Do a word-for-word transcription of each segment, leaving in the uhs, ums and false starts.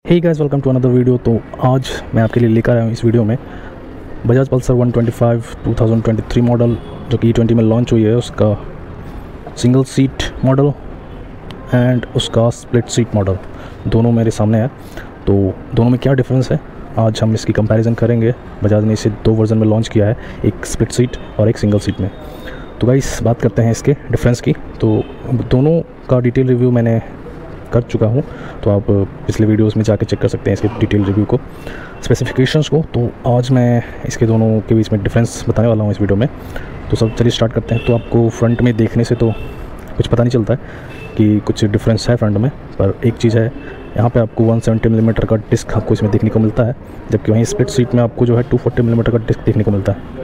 Hey guys, welcome to another video. तो आज मैं आपके लिए लेकर आया हूँ इस वीडियो में Bajaj Pulsar one twenty five two thousand twenty three model जो कि ई ट्वेंटी में लॉन्च हुई है, उसका सिंगल सीट मॉडल एंड उसका स्प्लिट सीट मॉडल दोनों मेरे सामने है। तो दोनों में क्या डिफरेंस है आज हम इसकी कंपैरिजन करेंगे। बजाज ने इसे दो वर्जन में लॉन्च किया है, एक स्प्लिट सीट और एक सिंगल सीट में। तो गाइस बात करते हैं इसके डिफरेंस की। तो दोनों का डिटेल रिव्यू मैंने कर चुका हूँ, तो आप पिछले वीडियोस में जाके चेक कर सकते हैं इसके डिटेल रिव्यू को, स्पेसिफिकेशंस को। तो आज मैं इसके दोनों के बीच में डिफरेंस बताने वाला हूँ इस वीडियो में। तो सब चलिए स्टार्ट करते हैं। तो आपको फ्रंट में देखने से तो कुछ पता नहीं चलता है कि कुछ डिफरेंस है फ्रंट में, पर एक चीज़ है, यहाँ पे आपको वन सेवेंटी मिलीमीटर का डिस्क आपको इसमें देखने को मिलता है, जबकि वहीं स्प्लिट सीट में आपको जो है टू फोर्टी मिलीमीटर का डिस्क देखने को मिलता है।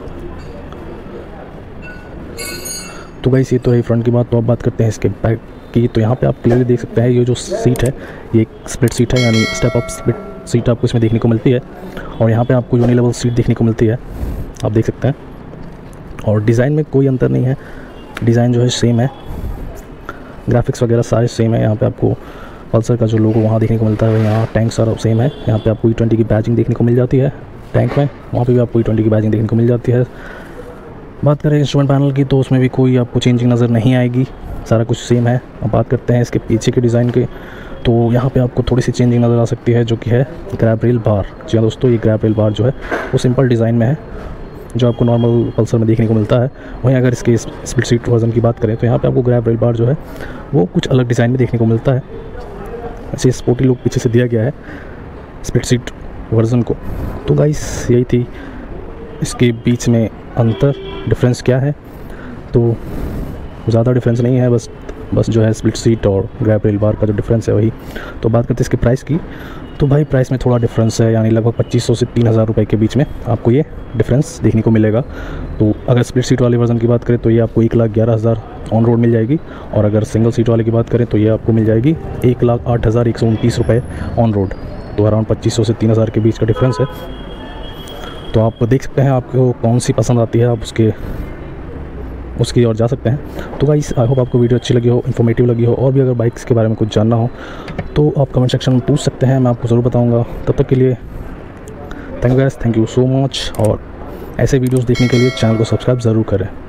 तो गाइस ये तो रही फ्रंट की बात। तो अब बात करते हैं इसके बैक की। तो यहाँ पे आप क्लियरली देख सकते हैं ये जो सीट है ये एक स्प्लिट सीट है, यानी स्टेप अप स्प्लिट सीट आपको इसमें देखने को मिलती है। और यहाँ पे आपको यूनी लेवल सीट देखने को मिलती है, आप देख सकते हैं। और डिज़ाइन में कोई अंतर नहीं है, डिज़ाइन जो है सेम है, ग्राफिक्स वगैरह सारे सेम है। यहाँ पे आपको पल्सर का जो लोगो वहाँ देखने को मिलता है, यहाँ टैंक सारा सेम है। यहाँ पे आपको ई ट्वेंटी की बैजिंग देखने को मिल जाती है टैंक में, वहाँ पे भी आपको ई ट्वेंटी की बैजिंग देखने को मिल जाती है। बात करें इंस्ट्रूमेंट पैनल की तो उसमें भी कोई आपको चेंजिंग नज़र नहीं आएगी, सारा कुछ सेम है। अब बात करते हैं इसके पीछे के डिज़ाइन के। तो यहाँ पे आपको थोड़ी सी चेंजिंग नज़र आ सकती है, जो कि है ग्रैब रेल बार। जी हाँ दोस्तों, ये ग्रैब रेल बार जो है वो सिंपल डिज़ाइन में है, जो आपको नॉर्मल पल्सर में देखने को मिलता है। वहीं अगर इसके स्प्लिट सीट वर्जन की बात करें तो यहाँ पे आपको ग्रैब रेल बार जो है वो कुछ अलग डिज़ाइन में देखने को मिलता है। ऐसे स्पोर्टी लुक पीछे से दिया गया है स्प्लिट सीट वर्जन को। तो गाइस यही थी इसके बीच में अंतर, डिफरेंस क्या है। तो ज़्यादा डिफरेंस नहीं है, बस बस जो है स्प्लिट सीट और ग्रैब रेल बार का जो डिफरेंस है वही। तो बात करते हैं इसके प्राइस की। तो भाई प्राइस में थोड़ा डिफरेंस है, यानी लगभग पच्चीस सौ से तीन हज़ार रुपये के बीच में आपको ये डिफरेंस देखने को मिलेगा। तो अगर स्प्लिट सीट वाले वर्जन की बात करें तो ये आपको एक लाख ग्यारह हज़ार ऑन रोड मिल जाएगी, और अगर सिंगल सीट वाले की बात करें तो ये आपको मिल जाएगी एक लाख आठ हज़ार एक सौ उनतीस रुपये ऑन रोड। तो अराउंड पच्चीस सौ से तीन हज़ार के बीच का डिफरेंस है। तो आप देख सकते हैं आपको कौन सी पसंद आती है, आप उसके उसकी और जा सकते हैं। तो गाइस आई होप आपको वीडियो अच्छी लगी हो, इन्फॉर्मेटिव लगी हो, और भी अगर बाइक्स के बारे में कुछ जानना हो तो आप कमेंट सेक्शन में पूछ सकते हैं, मैं आपको ज़रूर बताऊंगा। तब तक के लिए thank you guys, thank you so much. और ऐसे वीडियोस देखने के लिए चैनल को सब्सक्राइब ज़रूर करें।